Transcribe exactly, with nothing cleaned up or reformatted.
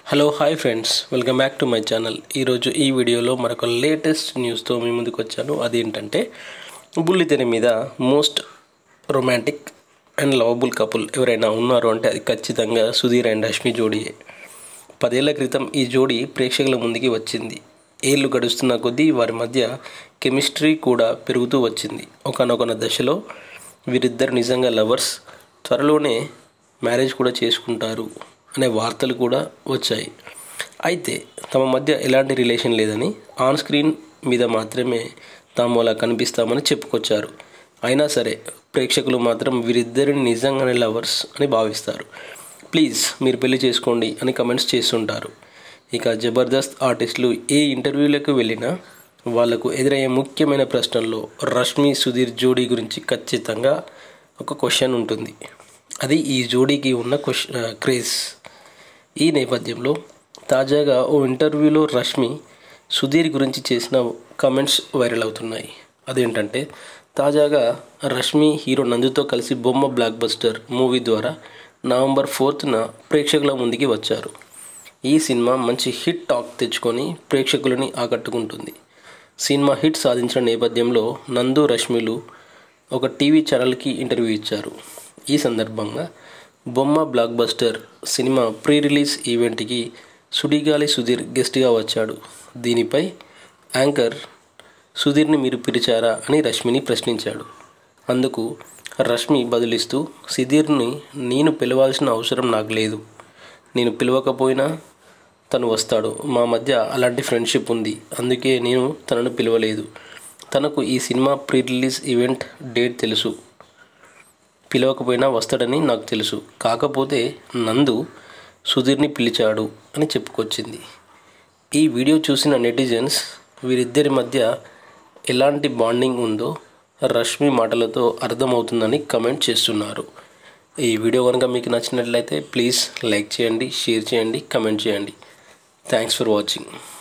Hello hi friends, welcome back to my channel. ఈరోజు ఈ వీడియోలో మరొక లేటెస్ట్ న్యూస్తో మీ ముందుకు వచ్చాను. అదేంటంటే బుల్లితెర మీద most romantic and lovable couple ఎవరైనా ఉన్నారు అంటే అది ఖచ్చితంగా సుధీర్ అండ్ రష్మి జోడీయే. పదేళ్ల క్రితం ఈ జోడీ ప్రేక్షకుల ముందుకి వచ్చింది. ఏళ్ళు గడుస్తున్న కొద్దీ వారి మధ్య కెమిస్ట్రీ కూడా పెరుగుతూ వచ్చింది. ఒకనొక దశలో వీరిద్దరు నిజంగా లవర్స్, త్వరలోనే మ్యారేజ్ కూడా చేసుకుంటారు అనే వార్తలు కూడా వచ్చాయి. అయితే తమ మధ్య ఎలాంటి రిలేషన్ లేదని, ఆన్ స్క్రీన్ మీద మాత్రమే తాము అలా కనిపిస్తామని చెప్పుకొచ్చారు. అయినా సరే ప్రేక్షకులు మాత్రం వీరిద్దరిని నిజంగానే లవర్స్ అని భావిస్తారు. ప్లీజ్ మీరు పెళ్లి చేసుకోండి అని కమెంట్స్ చేస్తుంటారు. ఇక జబర్దస్త్ ఆర్టిస్టులు ఏ ఇంటర్వ్యూలకు వెళ్ళినా వాళ్లకు ఎదురయ్యే ముఖ్యమైన ప్రశ్నల్లో రష్మి సుధీర్ జోడీ గురించి ఖచ్చితంగా ఒక క్వశ్చన్ ఉంటుంది. అది ఈ జోడీకి ఉన్న క్వశ్చన్ క్రేజ్. ఈ నేపథ్యంలో తాజాగా ఓ ఇంటర్వ్యూలో రష్మి సుధీర్ గురించి చేసిన కామెంట్స్ వైరల్ అవుతున్నాయి. అదేంటంటే తాజాగా రష్మి హీరో నందుతో కలిసి బొమ్మ బ్లాక్ బస్టర్ మూవీ ద్వారా నవంబర్ ఫోర్త్న ప్రేక్షకుల ముందుకి వచ్చారు. ఈ సినిమా మంచి హిట్ టాక్ తెచ్చుకొని ప్రేక్షకులని ఆకట్టుకుంటుంది. సినిమా హిట్ సాధించిన నేపథ్యంలో నందు రష్మిలు ఒక టీవీ ఛానల్కి ఇంటర్వ్యూ ఇచ్చారు. ఈ సందర్భంగా బొమ్మ బ్లాక్ బస్టర్ సినిమా ప్రీ రిలీజ్ ఈవెంట్కి సుడిగాలి సుధీర్ గెస్ట్గా వచ్చాడు. దీనిపై యాంకర్ సుధీర్ని మీరు పిలిచారా అని రష్మిని ప్రశ్నించాడు. అందుకు రష్మి బదులిస్తూ సుధీర్ని నేను పిలవాల్సిన అవసరం నాకు లేదు, నేను పిలవకపోయినా తను వస్తాడు, మా మధ్య అలాంటి ఫ్రెండ్షిప్ ఉంది, అందుకే నేను తనను పిలవలేదు. తనకు ఈ సినిమా ప్రీ రిలీజ్ ఈవెంట్ డేట్ తెలుసు, పిలవకపోయినా వస్తాడని నాకు తెలుసు, కాకపోతే నందు సుధీర్ని పిలిచాడు అని చెప్పుకొచ్చింది. ఈ వీడియో చూసిన నెటిజన్స్ వీరిద్దరి మధ్య ఎలాంటి బాండింగ్ ఉందో రష్మి మాటలతో అర్థమవుతుందని కమెంట్ చేస్తున్నారు. ఈ వీడియో కనుక మీకు నచ్చినట్లయితే ప్లీజ్ లైక్ చేయండి, షేర్ చేయండి, కమెంట్ చేయండి. Thanks for watching.